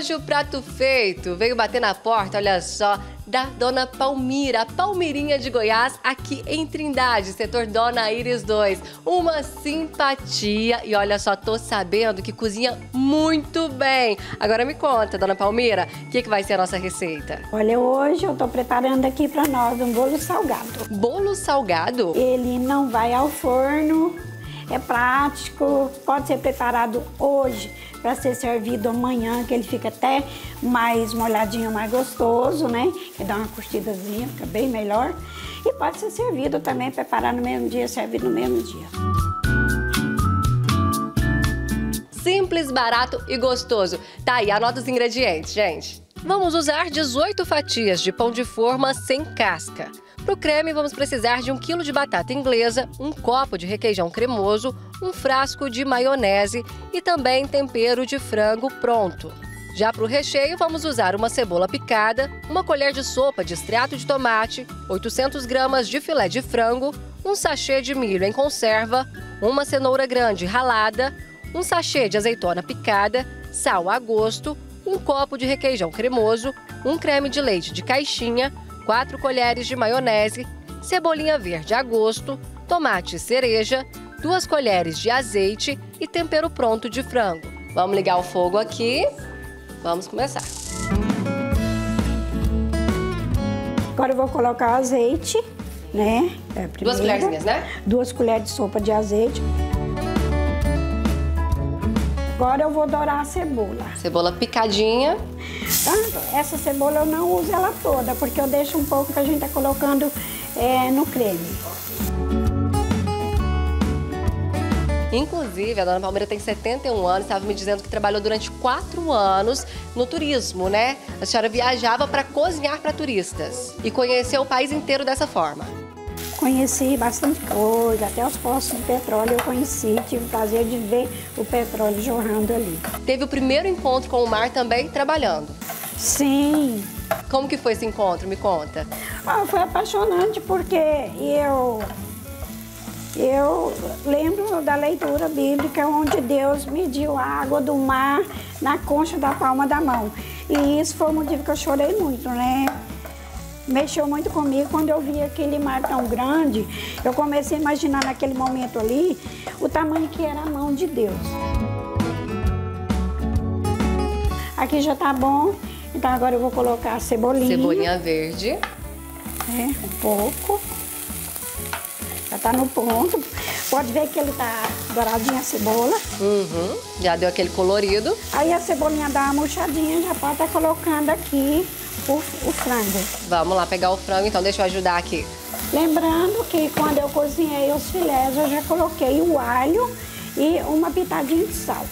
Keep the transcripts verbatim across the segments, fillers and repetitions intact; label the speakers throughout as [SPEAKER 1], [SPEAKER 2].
[SPEAKER 1] hoje o prato feito veio bater na porta, olha só, da Dona Palmira, a Palmirinha de Goiás, aqui em Trindade, setor Dona Iris dois. Uma simpatia e olha só, tô sabendo que cozinha muito bem. Agora me conta, Dona Palmira, o que, que vai ser a nossa receita?
[SPEAKER 2] Olha, hoje eu tô preparando aqui para nós um bolo salgado.
[SPEAKER 1] Bolo salgado?
[SPEAKER 2] Ele não vai ao forno, é prático, pode ser preparado hoje para ser servido amanhã, que ele fica até mais molhadinho, mais gostoso, né? Que dá uma curtidazinha, fica bem melhor. E pode ser servido também, preparar no mesmo dia, servir no mesmo dia.
[SPEAKER 1] Simples, barato e gostoso. Tá aí, anota os ingredientes, gente. Vamos usar dezoito fatias de pão de forma sem casca. Para o creme, vamos precisar de um quilo de batata inglesa, um copo de requeijão cremoso, um frasco de maionese e também tempero de frango pronto. Já para o recheio, vamos usar uma cebola picada, uma colher de sopa de extrato de tomate, oitocentas gramas de filé de frango, um sachê de milho em conserva, uma cenoura grande ralada, um sachê de azeitona picada, sal a gosto, um copo de requeijão cremoso, um creme de leite de caixinha, quatro colheres de maionese, cebolinha verde a gosto, tomate cereja, duas colheres de azeite e tempero pronto de frango. Vamos ligar o fogo aqui. Vamos começar.
[SPEAKER 2] Agora eu vou colocar o azeite, né? É
[SPEAKER 1] Duas colherzinhas, né?
[SPEAKER 2] Duas colheres de sopa de azeite. Agora eu vou dourar a cebola.
[SPEAKER 1] Cebola picadinha.
[SPEAKER 2] Tá? Essa cebola eu não uso ela toda, porque eu deixo um pouco que a gente tá colocando é, no creme.
[SPEAKER 1] Inclusive, a Dona Palmira tem setenta e um anos, estava me dizendo que trabalhou durante quatro anos no turismo, né? A senhora viajava para cozinhar para turistas e conheceu o país inteiro dessa forma.
[SPEAKER 2] Conheci bastante coisa, até os poços de petróleo eu conheci, tive o prazer de ver o petróleo jorrando ali.
[SPEAKER 1] Teve o primeiro encontro com o mar também trabalhando.
[SPEAKER 2] Sim.
[SPEAKER 1] Como que foi esse encontro? Me conta.
[SPEAKER 2] Ah, foi apaixonante porque eu, eu lembro da leitura bíblica onde Deus mediu a água do mar na concha da palma da mão. E isso foi o motivo que eu chorei muito, né? Mexeu muito comigo quando eu vi aquele mar tão grande. Eu comecei a imaginar naquele momento ali o tamanho que era a mão de Deus. Aqui já tá bom, então agora eu vou colocar a cebolinha.
[SPEAKER 1] Cebolinha verde.
[SPEAKER 2] É, um pouco. Já tá no ponto. Pode ver que ele tá douradinho a cebola.
[SPEAKER 1] Uhum, já deu aquele colorido.
[SPEAKER 2] Aí a cebolinha dá uma murchadinha, já pode estar colocando aqui o, o frango.
[SPEAKER 1] Vamos lá pegar o frango, então deixa eu ajudar aqui.
[SPEAKER 2] Lembrando que quando eu cozinhei os filés, eu já coloquei o alho e uma pitadinha de sal.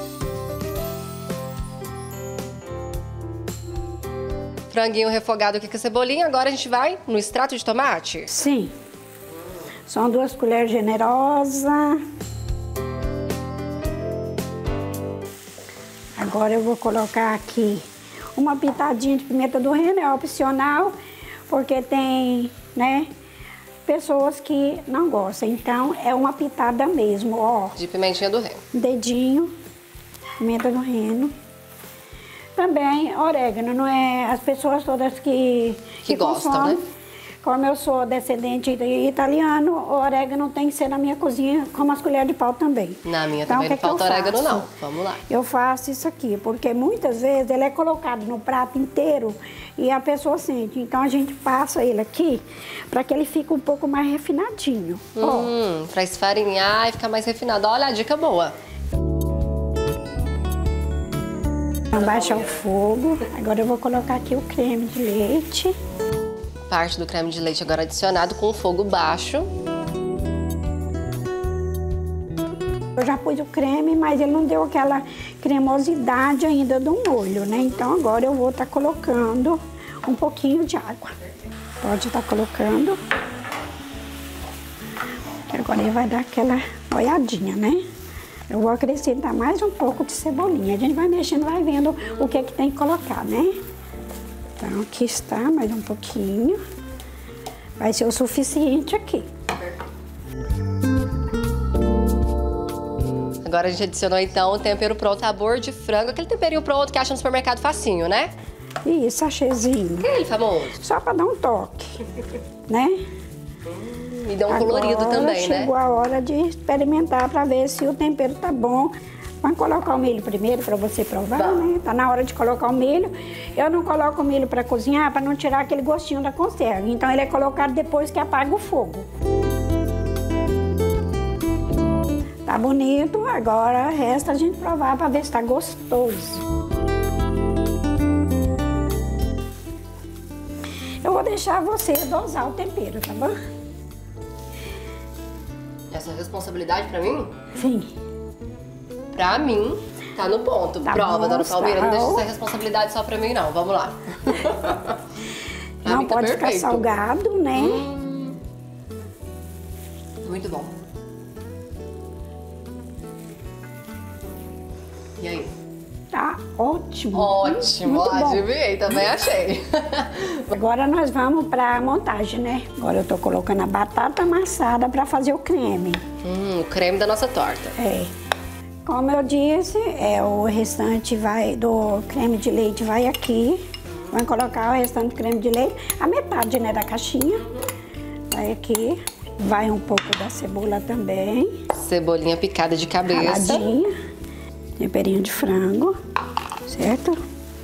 [SPEAKER 1] Franguinho refogado aqui com a cebolinha, agora a gente vai no extrato de tomate?
[SPEAKER 2] Sim. São duas colheres generosas. Agora eu vou colocar aqui uma pitadinha de pimenta do reino, é opcional, porque tem, né, pessoas que não gostam. Então é uma pitada mesmo, ó.
[SPEAKER 1] De pimentinha do reino.
[SPEAKER 2] Dedinho, pimenta do reino. Também orégano, não é as pessoas todas que,
[SPEAKER 1] que, que gostam,
[SPEAKER 2] consomem,
[SPEAKER 1] né?
[SPEAKER 2] Como eu sou descendente de italiano, o orégano tem que ser na minha cozinha, como as colheres de pau também.
[SPEAKER 1] Na minha
[SPEAKER 2] então,
[SPEAKER 1] também não falta orégano, não. Vamos lá.
[SPEAKER 2] Eu faço isso aqui, porque muitas vezes ele é colocado no prato inteiro e a pessoa sente. Então a gente passa ele aqui para que ele fique um pouco mais refinadinho.
[SPEAKER 1] Hum, para esfarinhar e ficar mais refinado. Olha a dica boa.
[SPEAKER 2] Baixa o fogo. Agora eu vou colocar aqui o creme de leite.
[SPEAKER 1] Parte do creme de leite agora adicionado com o fogo baixo.
[SPEAKER 2] Eu já pus o creme, mas ele não deu aquela cremosidade ainda do molho, né? Então agora eu vou estar colocando um pouquinho de água. Pode estar colocando. Agora ele vai dar aquela olhadinha, né? Eu vou acrescentar mais um pouco de cebolinha. A gente vai mexendo, vai vendo o que é que tem que colocar, né? Então, aqui está, mais um pouquinho. Vai ser o suficiente aqui.
[SPEAKER 1] Agora a gente adicionou, então, o tempero pronto, sabor de frango. Aquele temperinho pronto que acha no supermercado facinho, né?
[SPEAKER 2] Isso, sachêzinho.
[SPEAKER 1] Aquele famoso.
[SPEAKER 2] Só pra dar um toque, né?
[SPEAKER 1] Hum, e deu um
[SPEAKER 2] Agora,
[SPEAKER 1] colorido também,
[SPEAKER 2] chegou
[SPEAKER 1] né?
[SPEAKER 2] Chegou a hora de experimentar pra ver se o tempero tá bom. Vamos colocar o milho primeiro pra você provar,
[SPEAKER 1] Bom.
[SPEAKER 2] né? Tá na hora de colocar o milho. Eu não coloco o milho pra cozinhar pra não tirar aquele gostinho da conserva. Então ele é colocado depois que apaga o fogo. Tá bonito, agora resta a gente provar pra ver se tá gostoso. Eu vou deixar você dosar o tempero, tá bom?
[SPEAKER 1] Essa responsabilidade pra mim?
[SPEAKER 2] Sim.
[SPEAKER 1] Pra mim, tá no ponto.
[SPEAKER 2] Tá
[SPEAKER 1] Prova,
[SPEAKER 2] bom,
[SPEAKER 1] dona Palmeira, não
[SPEAKER 2] tá.
[SPEAKER 1] deixa essa responsabilidade só pra mim, não. Vamos lá. Pra
[SPEAKER 2] Não
[SPEAKER 1] mim tá
[SPEAKER 2] pode ficar
[SPEAKER 1] perfeito.
[SPEAKER 2] salgado, né?
[SPEAKER 1] Hum, muito bom. E aí?
[SPEAKER 2] Tá ótimo.
[SPEAKER 1] Ótimo,
[SPEAKER 2] Muito bom.
[SPEAKER 1] adivinhei, também achei.
[SPEAKER 2] Agora nós vamos pra montagem, né? Agora eu tô colocando a batata amassada pra fazer o creme.
[SPEAKER 1] Hum, o creme da nossa torta.
[SPEAKER 2] É. Como eu disse, é, o restante vai do creme de leite vai aqui. Vamos colocar o restante do creme de leite, a metade, né, da caixinha. Vai aqui. Vai um pouco da cebola também.
[SPEAKER 1] Cebolinha picada de cabeça.
[SPEAKER 2] Raladinha. Temperinho de frango, certo?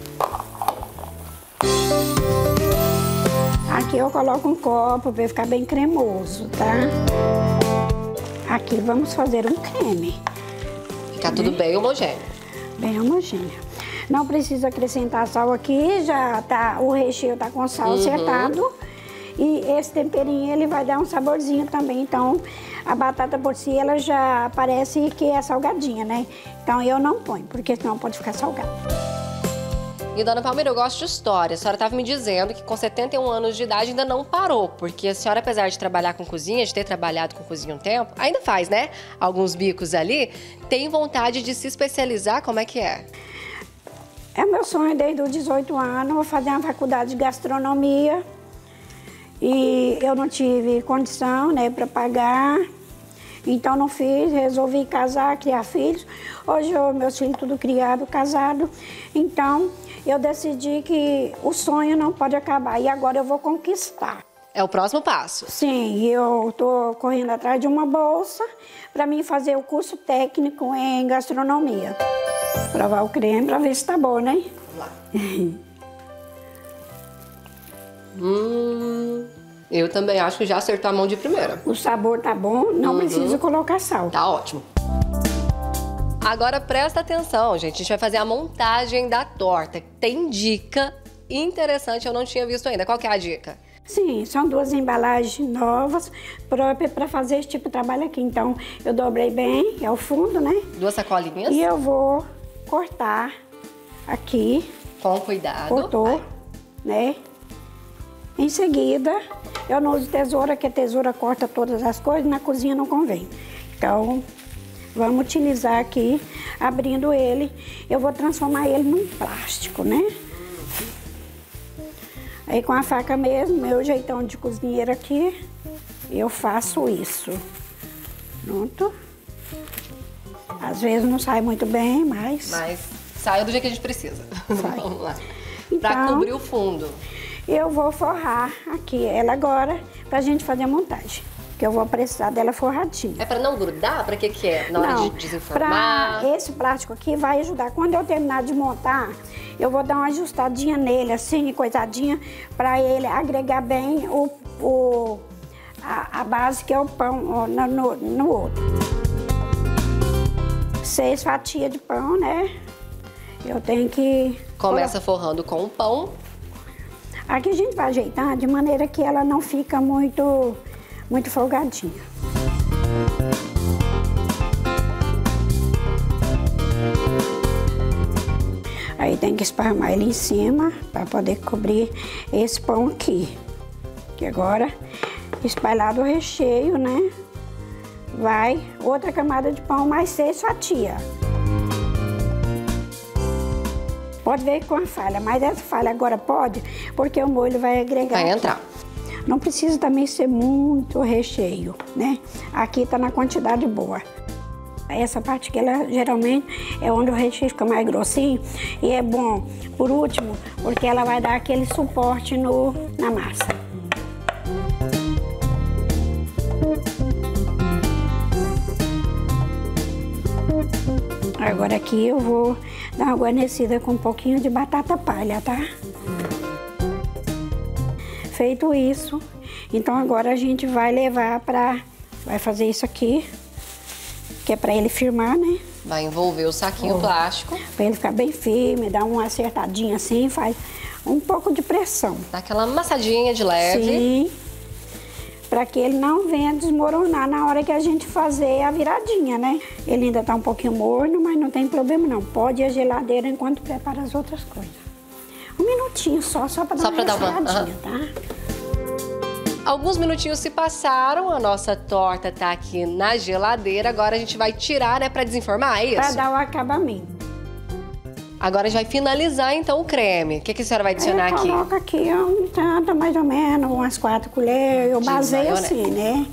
[SPEAKER 2] Aqui eu coloco um copo para ficar bem cremoso, tá? Aqui vamos fazer um creme.
[SPEAKER 1] Ficar tudo bem homogêneo.
[SPEAKER 2] Bem homogêneo. Não precisa acrescentar sal aqui, já tá, o recheio tá com sal
[SPEAKER 1] Uhum.
[SPEAKER 2] acertado. E esse temperinho, ele vai dar um saborzinho também. Então, a batata por si, ela já parece que é salgadinha, né? Então, eu não ponho, porque senão pode ficar salgado.
[SPEAKER 1] E, dona Palmeira, eu gosto de história. A senhora estava me dizendo que com setenta e um anos de idade ainda não parou, porque a senhora, apesar de trabalhar com cozinha, de ter trabalhado com cozinha um tempo, ainda faz, né? Alguns bicos ali, tem vontade de se especializar, como é que é?
[SPEAKER 2] É meu sonho desde os dezoito anos, vou fazer uma faculdade de gastronomia. E eu não tive condição, né, para pagar, então não fiz, resolvi casar, criar filhos. Hoje eu, meus filhos tudo criado, casado, então eu decidi que o sonho não pode acabar e agora eu vou conquistar.
[SPEAKER 1] É o próximo passo.
[SPEAKER 2] Sim, eu estou correndo atrás de uma bolsa para mim fazer o curso técnico em gastronomia. Provar o creme para ver se tá bom, né?
[SPEAKER 1] Vamos lá. Hum, eu também acho que já acertou a mão de primeira.
[SPEAKER 2] O sabor tá bom, não
[SPEAKER 1] Uhum.
[SPEAKER 2] precisa colocar sal.
[SPEAKER 1] Tá ótimo. Agora presta atenção, gente. A gente vai fazer a montagem da torta. Tem dica interessante, eu não tinha visto ainda. Qual que é a dica?
[SPEAKER 2] Sim, são duas embalagens novas próprias para fazer esse tipo de trabalho aqui. Então, eu dobrei bem, é o fundo, né?
[SPEAKER 1] Duas sacolinhas.
[SPEAKER 2] E eu vou cortar aqui.
[SPEAKER 1] Com cuidado.
[SPEAKER 2] Cortou, né? Em seguida, eu não uso tesoura, que a tesoura corta todas as coisas, na cozinha não convém. Então, vamos utilizar aqui, abrindo ele, eu vou transformar ele num plástico, né? Aí com a faca mesmo, meu jeitão de cozinheira aqui, eu faço isso. Pronto. Às vezes não sai muito bem, mas...
[SPEAKER 1] Mas saiu do jeito que a gente precisa.
[SPEAKER 2] Sai.
[SPEAKER 1] Vamos lá.
[SPEAKER 2] Então,
[SPEAKER 1] Pra cobrir o fundo.
[SPEAKER 2] Eu vou forrar aqui ela agora pra gente fazer a montagem. Que eu vou precisar dela forradinha.
[SPEAKER 1] É pra não grudar? Pra que que é? Na hora
[SPEAKER 2] Não,
[SPEAKER 1] de desenformar?
[SPEAKER 2] pra esse plástico aqui vai ajudar. Quando eu terminar de montar, eu vou dar uma ajustadinha nele, assim, coisadinha, pra ele agregar bem o, o, a, a base que é o pão ó, no, no, no outro. Seis fatias de pão, né? Eu tenho que...
[SPEAKER 1] Começa forrando com o pão.
[SPEAKER 2] Aqui a gente vai ajeitar de maneira que ela não fica muito, muito folgadinha. Aí tem que esparramar ele em cima para poder cobrir esse pão aqui. Que agora, espalhado o recheio, né? Vai outra camada de pão, mais seis fatias. Pode ver com a falha, mas essa falha agora pode, porque o molho vai agregar.
[SPEAKER 1] Vai
[SPEAKER 2] aqui.
[SPEAKER 1] entrar.
[SPEAKER 2] Não precisa também ser muito recheio, né? Aqui tá na quantidade boa. Essa parte que ela geralmente é onde o recheio fica mais grossinho e é bom, por último, porque ela vai dar aquele suporte no, na massa. Agora aqui eu vou dar uma guarnecida com um pouquinho de batata palha, tá? Feito isso, então agora a gente vai levar pra... vai fazer isso aqui, que é pra ele firmar, né?
[SPEAKER 1] Vai envolver o saquinho oh. plástico.
[SPEAKER 2] Pra ele ficar bem firme, dar uma acertadinha assim, faz um pouco de pressão.
[SPEAKER 1] Dá aquela amassadinha de leve.
[SPEAKER 2] Sim. Pra que ele não venha desmoronar na hora que a gente fazer a viradinha, né? Ele ainda tá um pouquinho morno, mas não tem problema não. Pode ir à geladeira enquanto prepara as outras coisas. Um minutinho só, só pra dar
[SPEAKER 1] só
[SPEAKER 2] uma
[SPEAKER 1] pra dar uma...
[SPEAKER 2] uhum. tá?
[SPEAKER 1] Alguns minutinhos se passaram, a nossa torta tá aqui na geladeira. Agora a gente vai tirar, né, pra desenformar, é isso?
[SPEAKER 2] Pra dar o acabamento.
[SPEAKER 1] Agora a gente vai finalizar, então, o creme. O que, que a senhora vai adicionar
[SPEAKER 2] eu
[SPEAKER 1] aqui?
[SPEAKER 2] Eu coloco aqui um tanto, mais ou menos, umas quatro colheres. Eu de baseio maionese. Assim, né?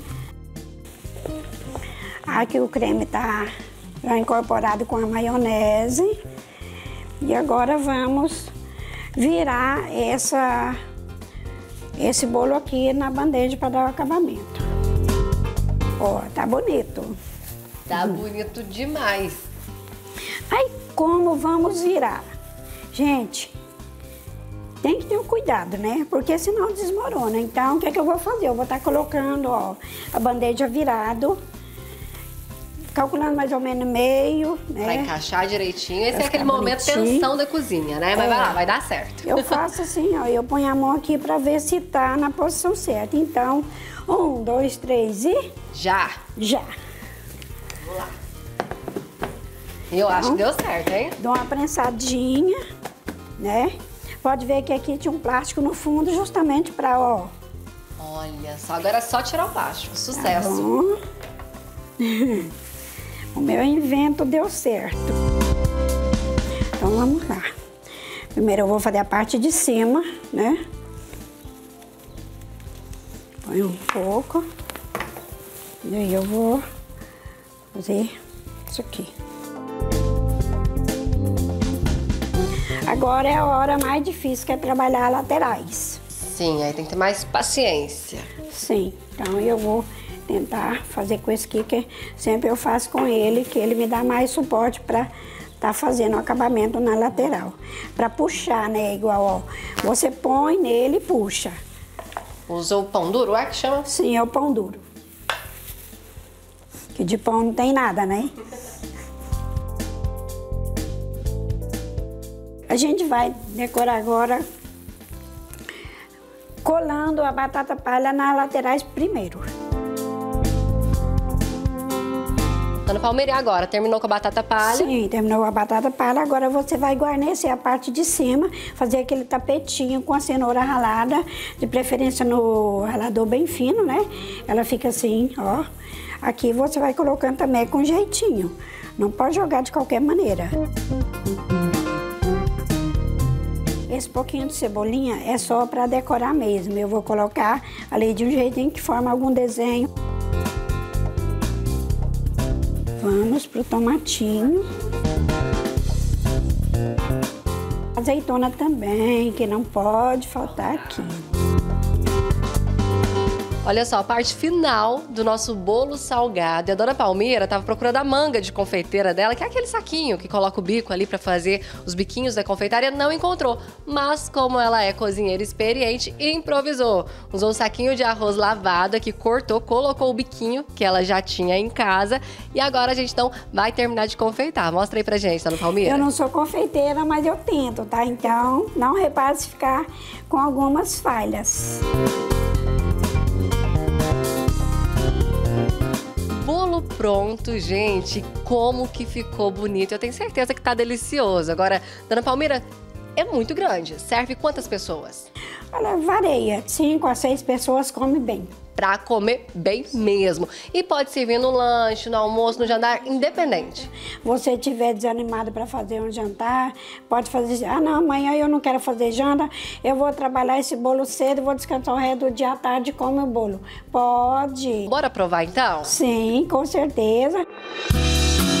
[SPEAKER 2] Aqui o creme tá já incorporado com a maionese. E agora vamos virar essa... esse bolo aqui na bandeja para dar o acabamento. Ó, tá bonito.
[SPEAKER 1] Tá hum. bonito demais.
[SPEAKER 2] Aí, como vamos virar? Gente, tem que ter um cuidado, né? Porque senão desmorona. Então, o que é que eu vou fazer? Eu vou estar colocando, ó, a bandeja virado, calculando mais ou menos meio, né?
[SPEAKER 1] Vai encaixar direitinho. Esse é aquele momento tensão da cozinha, né? Mas é. vai lá, vai dar certo.
[SPEAKER 2] Eu faço assim, ó, eu ponho a mão aqui pra ver se tá na posição certa. Então, um, dois, três e...
[SPEAKER 1] Já!
[SPEAKER 2] Já!
[SPEAKER 1] Vamos lá. Eu então, acho que deu certo, hein?
[SPEAKER 2] Dou uma prensadinha, né? Pode ver que aqui tinha um plástico no fundo justamente pra, ó...
[SPEAKER 1] Olha só, agora é só tirar o plástico. Sucesso!
[SPEAKER 2] Tá bom. O meu invento deu certo. Então vamos lá. Primeiro eu vou fazer a parte de cima, né? Põe um pouco. E aí eu vou fazer isso aqui. Agora é a hora mais difícil, que é trabalhar laterais.
[SPEAKER 1] Sim, aí tem que ter mais paciência.
[SPEAKER 2] Sim, então eu vou tentar fazer com esse aqui, que sempre eu faço com ele, que ele me dá mais suporte para tá fazendo o acabamento na lateral. Para puxar, né, igual, ó, você põe nele e puxa.
[SPEAKER 1] Usou o pão duro, é que chama?
[SPEAKER 2] Sim, é o pão duro. Que de pão não tem nada, né? A gente vai decorar agora colando a batata palha nas laterais primeiro.
[SPEAKER 1] Dona Palmeira, agora terminou com a batata palha?
[SPEAKER 2] Sim, terminou com a batata palha. Agora você vai guarnecer a parte de cima, fazer aquele tapetinho com a cenoura ralada, de preferência no ralador bem fino, né? Ela fica assim, ó. Aqui você vai colocando também com jeitinho. Não pode jogar de qualquer maneira. Esse pouquinho de cebolinha é só para decorar mesmo. Eu vou colocar ali de um jeitinho que forma algum desenho. Vamos pro tomatinho. Azeitona também, que não pode faltar aqui.
[SPEAKER 1] Olha só, a parte final do nosso bolo salgado. E a Dona Palmeira estava procurando a manga de confeiteira dela, que é aquele saquinho que coloca o bico ali para fazer os biquinhos da confeitaria, não encontrou. Mas como ela é cozinheira experiente, improvisou. Usou um saquinho de arroz lavado aqui, cortou, colocou o biquinho que ela já tinha em casa. E agora a gente então vai terminar de confeitar. Mostra aí pra gente, Dona Palmeira.
[SPEAKER 2] Eu não sou confeiteira, mas eu tento, tá? Então não repare se ficar com algumas falhas.
[SPEAKER 1] Bolo pronto, gente. Como que ficou bonito. Eu tenho certeza que tá delicioso. Agora, Dona Palmeira, é muito grande. Serve quantas pessoas?
[SPEAKER 2] Olha, varia. Cinco a seis pessoas comem bem.
[SPEAKER 1] Pra comer bem mesmo. E pode servir no lanche, no almoço, no jantar, independente.
[SPEAKER 2] Você estiver desanimado para fazer um jantar, pode fazer, ah não, amanhã eu não quero fazer janta, eu vou trabalhar esse bolo cedo, vou descansar o resto do dia à tarde e como o bolo. Pode.
[SPEAKER 1] Bora provar então?
[SPEAKER 2] Sim, com certeza.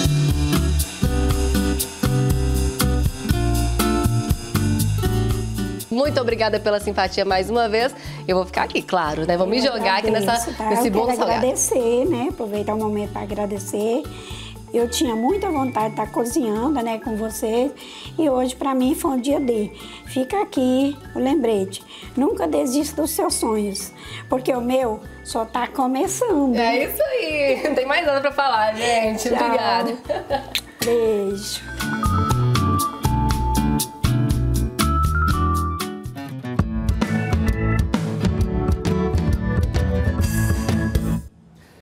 [SPEAKER 1] muito obrigada pela simpatia mais uma vez. Eu vou ficar aqui, claro, né? Vou me
[SPEAKER 2] Eu
[SPEAKER 1] jogar
[SPEAKER 2] agradeço,
[SPEAKER 1] aqui nessa,
[SPEAKER 2] tá?
[SPEAKER 1] nesse
[SPEAKER 2] eu
[SPEAKER 1] bolo
[SPEAKER 2] quero
[SPEAKER 1] salgado.
[SPEAKER 2] agradecer, né? Aproveitar o momento para agradecer. Eu tinha muita vontade de estar cozinhando, né, com vocês. E hoje, para mim, foi um dia D. Fica aqui o lembrete. Nunca desista dos seus sonhos, porque o meu só tá começando.
[SPEAKER 1] É isso aí. Não tem mais nada para falar, gente.
[SPEAKER 2] Tchau.
[SPEAKER 1] Obrigada.
[SPEAKER 2] Beijo.